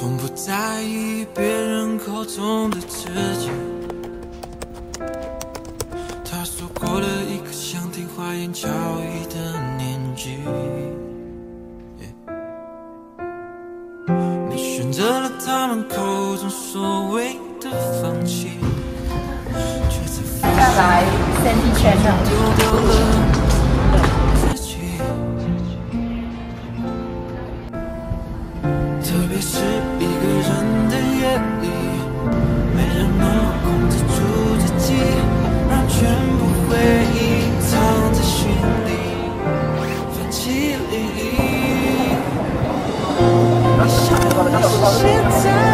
从不在意别人口中的自己。他说过了一个想听花言巧语的年纪，你选择了他们口中所谓的放弃，却才发现下来3D 圈的丢掉了自己。特别是一个人的夜里，没人能控制住自己，让全部回忆藏在心里，泛起涟漪。你想我是现在